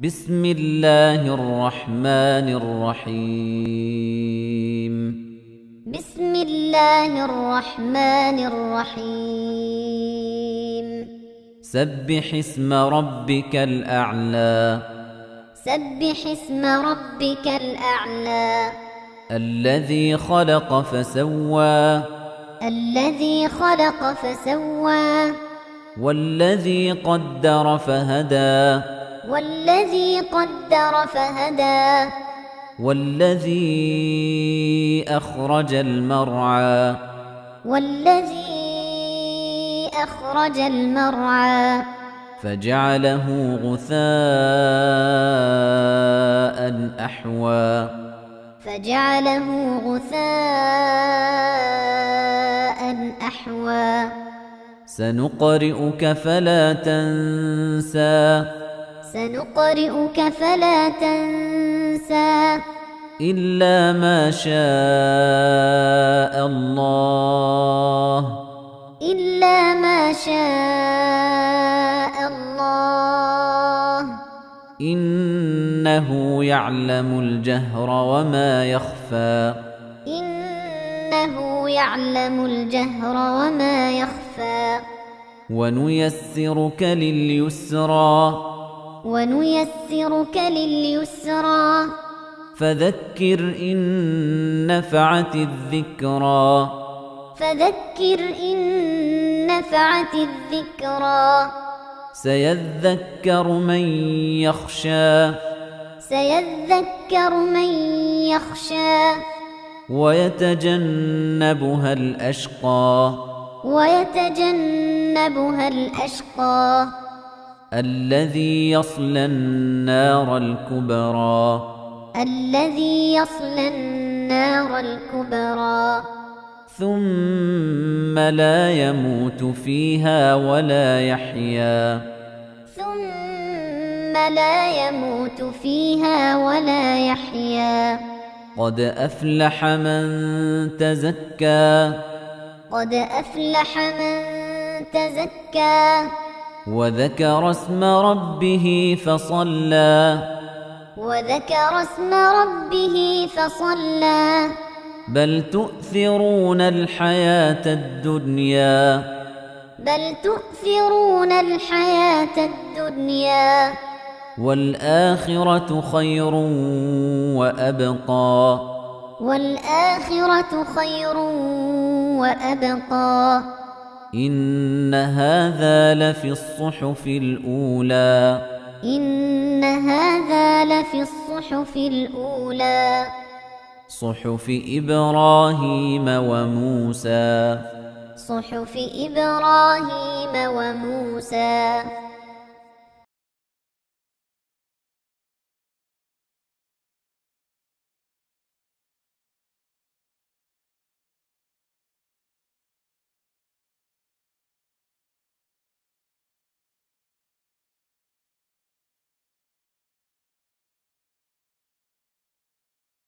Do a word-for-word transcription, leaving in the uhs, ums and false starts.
بسم الله الرحمن الرحيم بسم الله الرحمن الرحيم سبح اسم ربك الأعلى سبح اسم ربك الأعلى الذي خلق فسوى الذي خلق فسوى والذي قدر فهدى والذي قدر فهدى والذي أخرج المرعى والذي أخرج المرعى فجعله غثاء أحوى فجعله غثاء أحوى سنقرئك فلا تنسى سنقرئك فلا تنسى إلا ما شاء الله إلا ما شاء الله إنه يعلم الجهر وما يخفى إنه يعلم الجهر وما يخفى ونيسرك لليسرى ونيسرك لليسرى فذكر إن نفعت الذكرى فذكر إن نفعت الذكرى سيذكر من يخشى سيذكر من يخشى ويتجنبها الأشقى ويتجنبها الأشقى الذي يصلى النار الكبرى الذي يصلى النار الكبرى ثم لا يموت فيها ولا يحيا ثم لا يموت فيها ولا يحيا قد أفلح من تزكى قد أفلح من تزكى وذكر اسم ربه فصلى وذكر اسم ربه فصلى بل تؤثرون الحياة الدنيا بل تؤثرون الحياة الدنيا والآخرة خير وأبقى والآخرة خير وأبقى إن هذا لفي الصحف الأولى إن هذا لفي الصحف الأولى صحف إبراهيم وموسى صحف إبراهيم وموسى